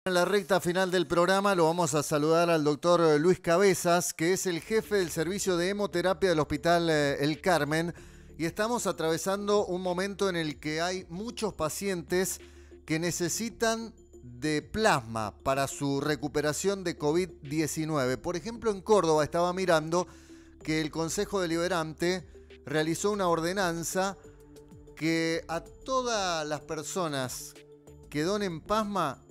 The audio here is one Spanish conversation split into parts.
En la recta final del programa lo vamos a saludar al doctor Luis Cabezas, que es el jefe del servicio de hemoterapia del Hospital El Carmen, y estamos atravesando un momento en el que hay muchos pacientes que necesitan de plasma para su recuperación de COVID-19. Por ejemplo, en Córdoba estaba mirando que el Consejo Deliberante realizó una ordenanza que a todas las personas que donen plasma,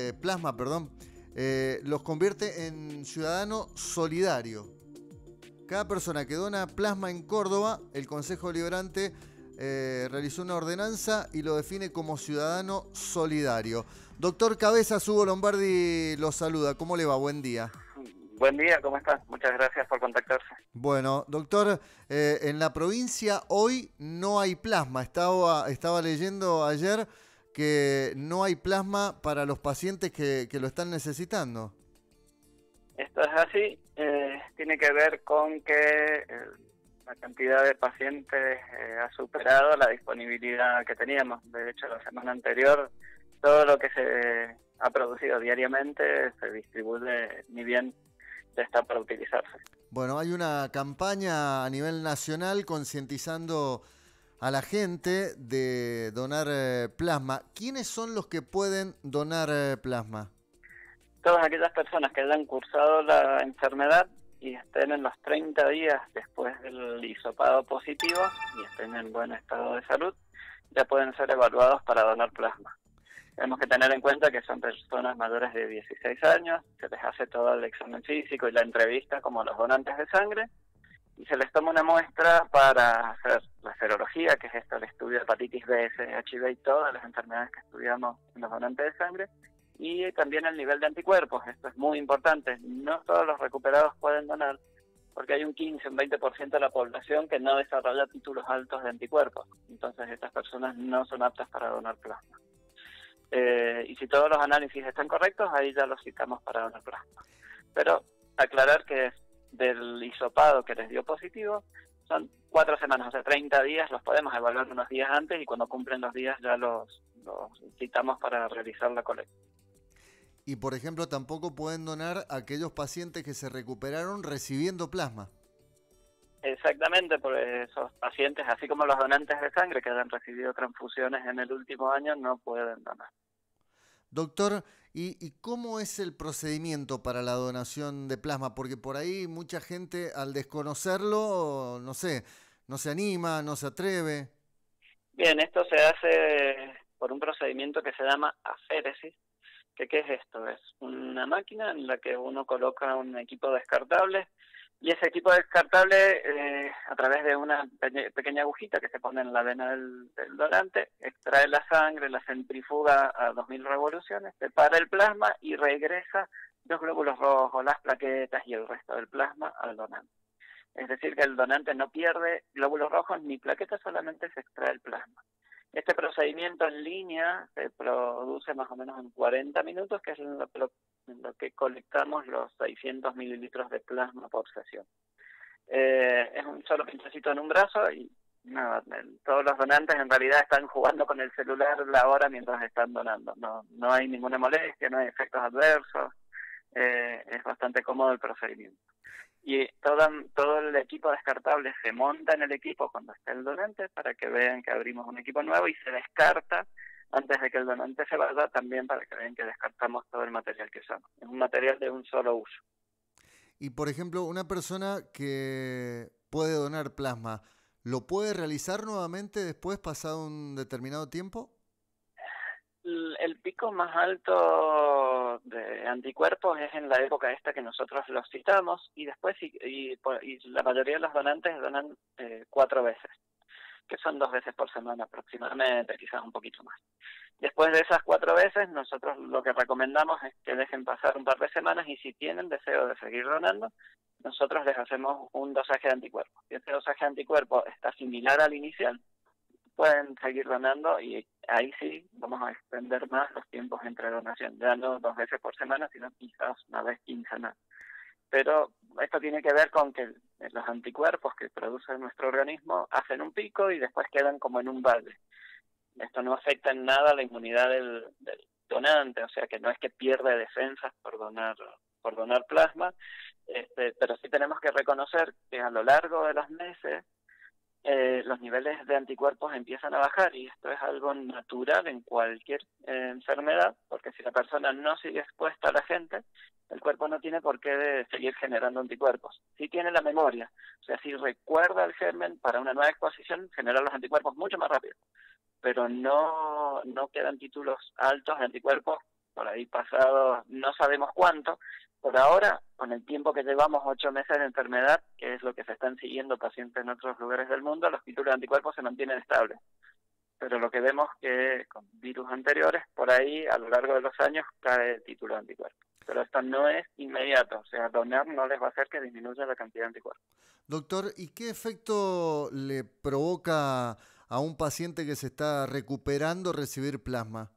los convierte en ciudadano solidario. Cada persona que dona plasma en Córdoba, el Consejo Deliberante realizó una ordenanza y lo define como ciudadano solidario. Doctor Cabezas, Hugo Lombardi lo saluda. ¿Cómo le va? Buen día. Buen día, ¿cómo estás? Muchas gracias por contactarse. Bueno, doctor, en la provincia hoy no hay plasma. Estaba leyendo ayer que no hay plasma para los pacientes que lo están necesitando. Esto es así, tiene que ver con que la cantidad de pacientes ha superado la disponibilidad que teníamos. De hecho, la semana anterior, todo lo que se ha producido diariamente se distribuye, ni bien ya está para utilizarse. Bueno, hay una campaña a nivel nacional concientizando a la gente de donar plasma. ¿Quiénes son los que pueden donar plasma? Todas aquellas personas que hayan cursado la enfermedad y estén en los 30 días después del hisopado positivo y estén en buen estado de salud, ya pueden ser evaluados para donar plasma. Tenemos que tener en cuenta que son personas mayores de 16 años, se les hace todo el examen físico y la entrevista como los donantes de sangre, y se les toma una muestra para hacer la serología, que es esto, el estudio de hepatitis B, C, HIV y todas las enfermedades que estudiamos en los donantes de sangre, y también el nivel de anticuerpos. Esto es muy importante. No todos los recuperados pueden donar, porque hay un 15, un 20% de la población que no desarrolla títulos altos de anticuerpos. Entonces estas personas no son aptas para donar plasma. Y si todos los análisis están correctos, ahí ya los citamos para donar plasma. Pero aclarar que del hisopado que les dio positivo, son 4 semanas, o sea, 30 días, los podemos evaluar unos días antes y cuando cumplen los días ya los citamos para realizar la colecta. Y, por ejemplo, tampoco pueden donar a aquellos pacientes que se recuperaron recibiendo plasma. Exactamente, porque esos pacientes, así como los donantes de sangre que hayan recibido transfusiones en el último año, no pueden donar. Doctor, ¿y cómo es el procedimiento para la donación de plasma? Porque por ahí mucha gente al desconocerlo, no sé, no se anima, no se atreve. Bien, esto se hace por un procedimiento que se llama aféresis. ¿Qué es esto? Es una máquina en la que uno coloca un equipo descartable y ese equipo descartable, a través de una pequeña agujita que se pone en la vena del donante, extrae la sangre, la centrifuga a 2000 revoluciones, separa el plasma y regresa los glóbulos rojos, las plaquetas y el resto del plasma al donante. Es decir, que el donante no pierde glóbulos rojos ni plaquetas, solamente se extrae el plasma. Este procedimiento en línea se produce más o menos en 40 minutos, que es en lo que colectamos los 600 mililitros de plasma por sesión. Es un solo pinchacito en un brazo y nada, todos los donantes en realidad están jugando con el celular la hora mientras están donando. No hay ninguna molestia, no hay efectos adversos, es bastante cómodo el procedimiento. Y todo el equipo descartable se monta en el equipo cuando está el donante para que vean que abrimos un equipo nuevo y se descarta antes de que el donante se vaya, también para que vean que descartamos todo el material que usamos. Es un material de un solo uso. Y, por ejemplo, una persona que puede donar plasma, ¿lo puede realizar nuevamente después, pasado un determinado tiempo? El pico más alto de anticuerpos es en la época esta que nosotros los citamos, y después y la mayoría de los donantes donan 4 veces, que son 2 veces por semana aproximadamente, quizás un poquito más. Después de esas 4 veces, nosotros lo que recomendamos es que dejen pasar un par de semanas y si tienen deseo de seguir donando, nosotros les hacemos un dosaje de anticuerpos. Si ese dosaje de anticuerpos está similar al inicial, pueden seguir donando y ahí sí vamos a extender más los tiempos entre donación, ya no 2 veces por semana, sino quizás una vez quincenal. Pero esto tiene que ver con que los anticuerpos que produce nuestro organismo hacen un pico y después quedan como en un valle. Esto no afecta en nada la inmunidad donante, o sea que no es que pierde defensas por donar plasma, pero sí tenemos que reconocer que a lo largo de los meses los niveles de anticuerpos empiezan a bajar, y esto es algo natural en cualquier enfermedad, porque si la persona no sigue expuesta a la gente, el cuerpo no tiene por qué seguir generando anticuerpos. Sí tiene la memoria, o sea, si recuerda el germen para una nueva exposición, genera los anticuerpos mucho más rápido, pero no quedan títulos altos de anticuerpos por ahí pasados no sabemos cuánto. Por ahora, con el tiempo que llevamos, 8 meses de enfermedad, que es lo que se están siguiendo pacientes en otros lugares del mundo, los títulos de anticuerpos se mantienen estables. Pero lo que vemos que con virus anteriores, por ahí a lo largo de los años cae el título de anticuerpos. Pero esto no es inmediato, o sea, donar no les va a hacer que disminuya la cantidad de anticuerpos. Doctor, ¿y qué efecto le provoca a un paciente que se está recuperando recibir plasma?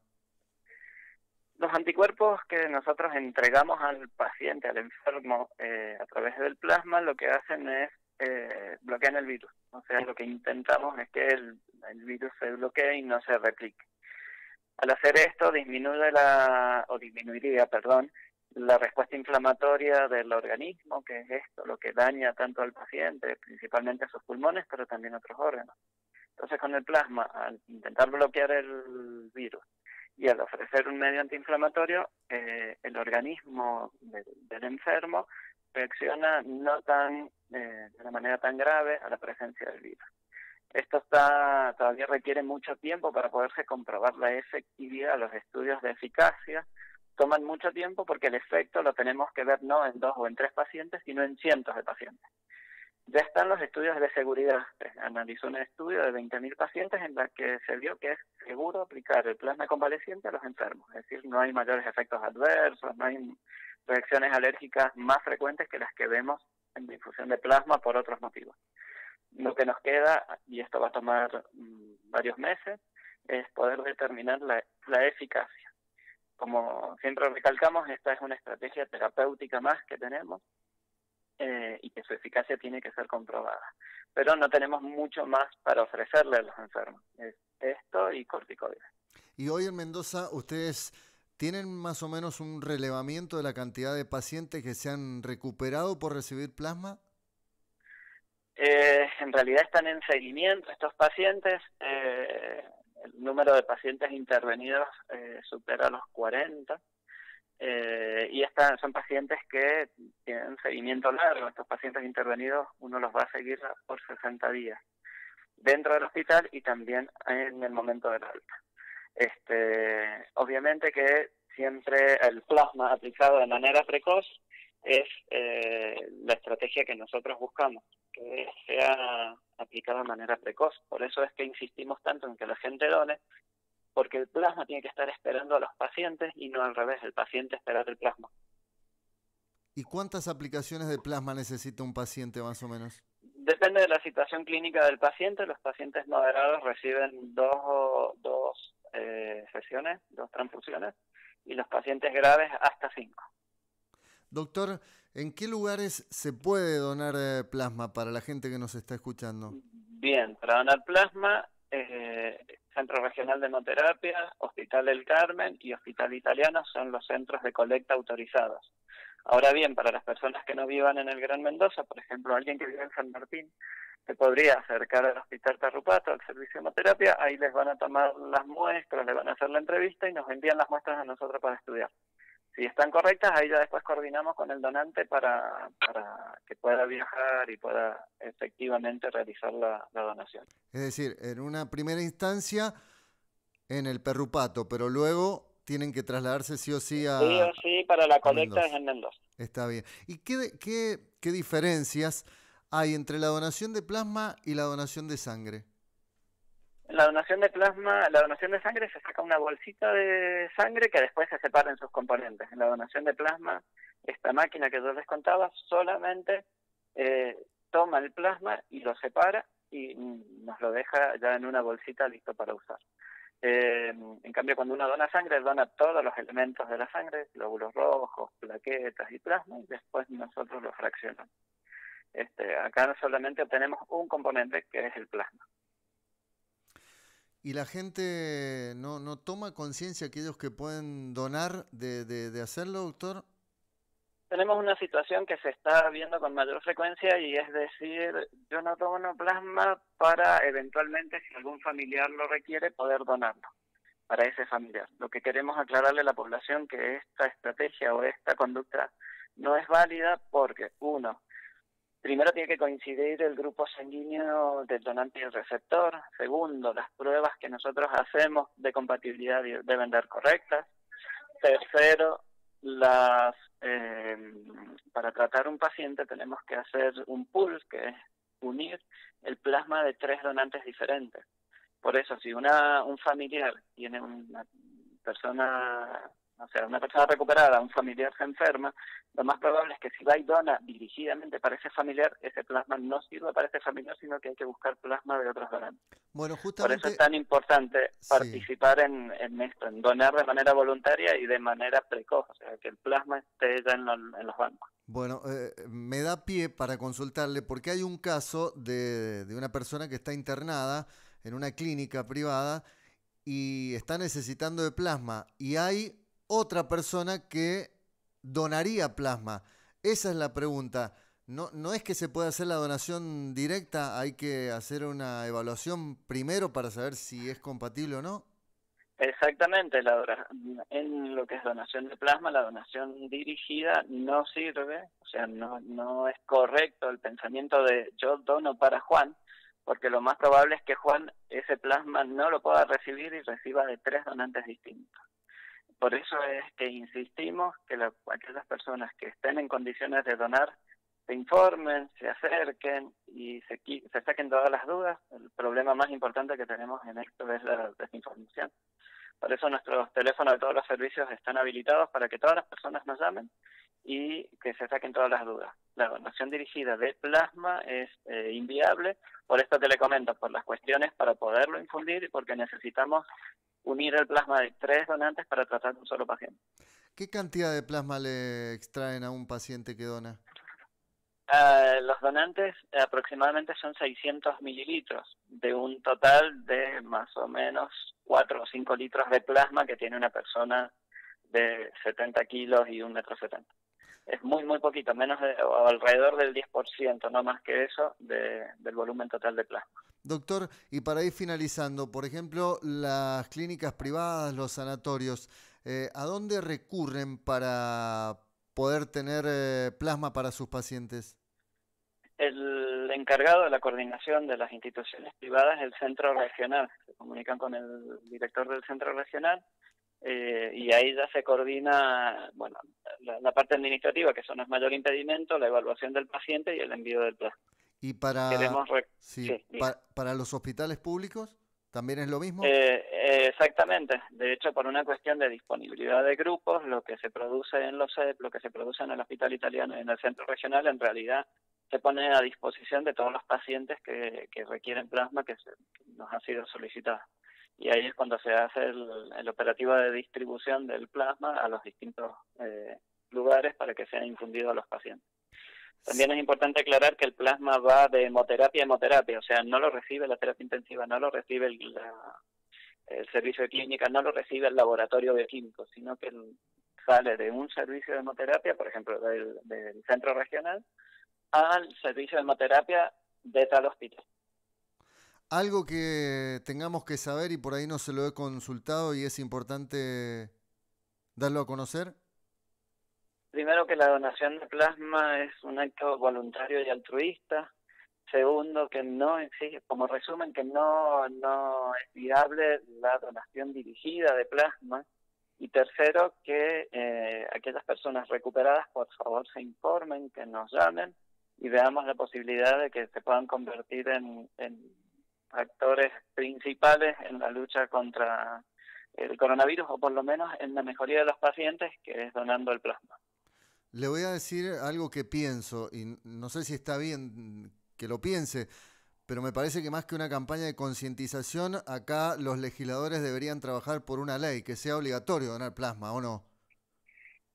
Los anticuerpos que nosotros entregamos al paciente, al enfermo, a través del plasma, lo que hacen es bloquean el virus. O sea, lo que intentamos es que el virus se bloquee y no se replique. Al hacer esto, disminuiría, la respuesta inflamatoria del organismo, que es esto, lo que daña tanto al paciente, principalmente sus pulmones, pero también otros órganos. Entonces, con el plasma, al intentar bloquear el virus y al ofrecer un medio antiinflamatorio, el organismo del enfermo reacciona de una manera tan grave a la presencia del virus. Esto todavía requiere mucho tiempo para poderse comprobar la efectividad. Los estudios de eficacia toman mucho tiempo porque el efecto lo tenemos que ver no en 2 o en 3 pacientes, sino en cientos de pacientes. Ya están los estudios de seguridad. Analizó un estudio de 20.000 pacientes en la que se vio que es seguro aplicar el plasma convaleciente a los enfermos. Es decir, no hay mayores efectos adversos, no hay reacciones alérgicas más frecuentes que las que vemos en la infusión de plasma por otros motivos. Lo que nos queda, y esto va a tomar varios meses, es poder determinar la eficacia. Como siempre recalcamos, esta es una estrategia terapéutica más que tenemos, y que su eficacia tiene que ser comprobada. Pero no tenemos mucho más para ofrecerle a los enfermos. Es esto y corticoides. Y hoy en Mendoza, ¿ustedes tienen más o menos un relevamiento de la cantidad de pacientes que se han recuperado por recibir plasma? En realidad están en seguimiento estos pacientes. El número de pacientes intervenidos supera los 40. Y son pacientes que tienen seguimiento largo. Estos pacientes intervenidos uno los va a seguir por 60 días dentro del hospital y también en el momento del alta. Obviamente que siempre el plasma aplicado de manera precoz es la estrategia que nosotros buscamos, que sea aplicado de manera precoz. Por eso es que insistimos tanto en que la gente done, porque el plasma tiene que estar esperando a los pacientes y no al revés, el paciente esperar el plasma. ¿Y cuántas aplicaciones de plasma necesita un paciente más o menos? Depende de la situación clínica del paciente. Los pacientes moderados reciben dos sesiones, 2 transfusiones, y los pacientes graves hasta 5. Doctor, ¿en qué lugares se puede donar plasma para la gente que nos está escuchando? Bien, para donar plasma, Centro Regional de Hemoterapia, Hospital del Carmen y Hospital Italiano son los centros de colecta autorizados. Ahora bien, para las personas que no vivan en el Gran Mendoza, por ejemplo, alguien que vive en San Martín, se podría acercar al Hospital Tarrupato, al servicio de hemoterapia, ahí les van a tomar las muestras, le van a hacer la entrevista y nos envían las muestras a nosotros para estudiar. Si están correctas, ahí ya después coordinamos con el donante para que pueda viajar y pueda efectivamente realizar la donación. Es decir, en una primera instancia en el Perrupato, pero luego tienen que trasladarse sí o sí Sí o sí, para la colecta es en Mendoza. Está bien. ¿Y qué diferencias hay entre la donación de plasma y la donación de sangre? En la donación de plasma, la donación de sangre se saca una bolsita de sangre que después se separa en sus componentes. En la donación de plasma, esta máquina que yo les contaba solamente toma el plasma y lo separa y nos lo deja ya en una bolsita listo para usar. En cambio, cuando uno dona sangre, dona todos los elementos de la sangre, glóbulos rojos, plaquetas y plasma, y después nosotros lo fraccionamos. Acá solamente obtenemos un componente, que es el plasma. ¿Y la gente no toma conciencia aquellos que pueden donar de hacerlo, doctor? Tenemos una situación que se está viendo con mayor frecuencia y es decir, yo no dono plasma para eventualmente, si algún familiar lo requiere, poder donarlo para ese familiar. Lo que queremos aclararle a la población que esta estrategia o esta conducta no es válida porque, uno, primero tiene que coincidir el grupo sanguíneo del donante y el receptor. Segundo, las pruebas que nosotros hacemos de compatibilidad deben ser correctas. Tercero, para tratar un paciente tenemos que hacer un pool, que es unir el plasma de 3 donantes diferentes. Por eso, si un familiar tiene una persona, o sea, una persona recuperada, un familiar se enferma, lo más probable es que si va y dona dirigidamente para ese familiar, ese plasma no sirve para ese familiar, sino que hay que buscar plasma de otros donantes. Bueno, Por eso es justamente, tan importante sí. participar en esto, en donar de manera voluntaria y de manera precoz, o sea, que el plasma esté ya en los bancos. Bueno, me da pie para consultarle porque hay un caso de una persona que está internada en una clínica privada y está necesitando de plasma y hay otra persona que donaría plasma. Esa es la pregunta. No es que se pueda hacer la donación directa, hay que hacer una evaluación primero para saber si es compatible o no. Exactamente, en lo que es donación de plasma, la donación dirigida no sirve, o sea, no es correcto el pensamiento de yo dono para Juan, porque lo más probable es que Juan ese plasma no lo pueda recibir y reciba de 3 donantes distintos. Por eso es que insistimos que aquellas personas que estén en condiciones de donar se informen, se acerquen y se saquen todas las dudas. El problema más importante que tenemos en esto es la desinformación. Por eso nuestros teléfonos de todos los servicios están habilitados para que todas las personas nos llamen y que se saquen todas las dudas. La donación dirigida de plasma es inviable, por esto que le comento, por las cuestiones para poderlo infundir y porque necesitamos unir el plasma de 3 donantes para tratar un solo paciente. ¿Qué cantidad de plasma le extraen a un paciente que dona? Los donantes aproximadamente son 600 mililitros de un total de más o menos 4 o 5 litros de plasma que tiene una persona de 70 kilos y 1,70 m. Es muy poquito, o alrededor del 10%, no más que eso, del volumen total de plasma. Doctor, y para ir finalizando, por ejemplo, las clínicas privadas, los sanatorios, ¿a dónde recurren para poder tener plasma para sus pacientes? El encargado de la coordinación de las instituciones privadas es el centro regional. Se comunican con el director del centro regional y ahí ya se coordina, bueno, la parte administrativa, que eso no es mayor impedimento, la evaluación del paciente y el envío del plasma. ¿Y para, Queremos, sí, sí, diga. para los hospitales públicos también es lo mismo? Exactamente. De hecho, por una cuestión de disponibilidad de grupos, lo que se produce en los CEP, lo que se produce en el Hospital Italiano y en el Centro Regional, en realidad se pone a disposición de todos los pacientes que requieren plasma que nos ha sido solicitado. Y ahí es cuando se hace el operativo de distribución del plasma a los distintos lugares para que sea infundido a los pacientes. También es importante aclarar que el plasma va de hemoterapia a hemoterapia, o sea, no lo recibe la terapia intensiva, no lo recibe el servicio de clínica, no lo recibe el laboratorio bioquímico, sino que sale de un servicio de hemoterapia, por ejemplo, del centro regional, al servicio de hemoterapia de tal hospital. Algo que tengamos que saber y por ahí no se lo he consultado y es importante darlo a conocer. Primero, que la donación de plasma es un acto voluntario y altruista. Segundo, que no exige, como resumen, que no es viable la donación dirigida de plasma. Y tercero, que aquellas personas recuperadas, por favor, se informen, que nos llamen y veamos la posibilidad de que se puedan convertir en actores principales en la lucha contra el coronavirus, o por lo menos en la mejoría de los pacientes, que es donando el plasma. Le voy a decir algo que pienso y no sé si está bien que lo piense, pero me parece que más que una campaña de concientización, acá los legisladores deberían trabajar por una ley que sea obligatorio donar plasma, ¿o no?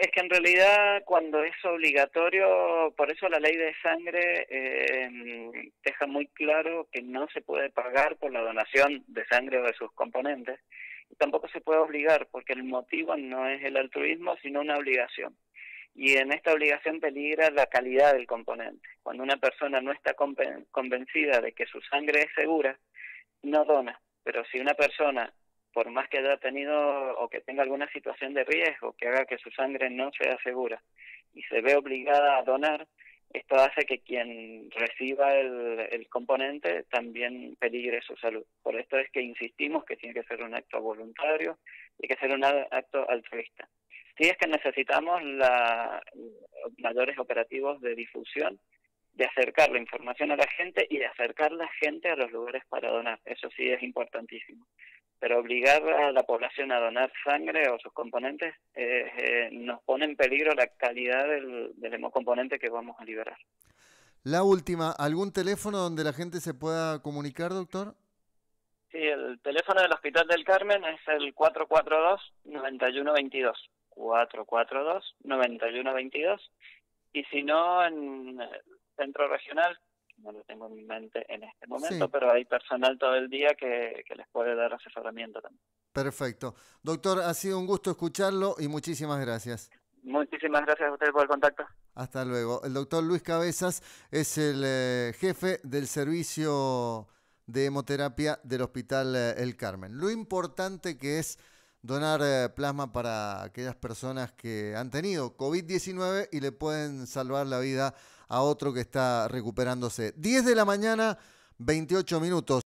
Es que en realidad cuando es obligatorio, por eso la ley de sangre deja muy claro que no se puede pagar por la donación de sangre o de sus componentes, y tampoco se puede obligar, porque el motivo no es el altruismo, sino una obligación. Y en esta obligación peligra la calidad del componente. Cuando una persona no está convencida de que su sangre es segura, no dona. Pero si una persona, por más que haya tenido o que tenga alguna situación de riesgo que haga que su sangre no sea segura y se ve obligada a donar, esto hace que quien reciba el componente también peligre su salud. Por esto es que insistimos que tiene que ser un acto voluntario y que ser un acto altruista. Sí es que necesitamos mayores operativos de difusión, de acercar la información a la gente y de acercar la gente a los lugares para donar. Eso sí es importantísimo. Pero obligar a la población a donar sangre o sus componentes nos pone en peligro la calidad del hemocomponente que vamos a liberar. La última, ¿algún teléfono donde la gente se pueda comunicar, doctor? Sí, el teléfono del Hospital del Carmen es el 442-9122. 442-9122. Y si no, en el centro regional, no lo tengo en mi mente en este momento, Sí, pero hay personal todo el día que les puede dar asesoramiento también. perfecto. Doctor, ha sido un gusto escucharlo y muchísimas gracias. Muchísimas gracias a ustedes por el contacto. Hasta luego. El doctor Luis Cabezas es el jefe del servicio de hemoterapia del Hospital El Carmen. Lo importante que es donar plasma para aquellas personas que han tenido COVID-19 y le pueden salvar la vida a otro que está recuperándose. 10 de la mañana, 28 minutos.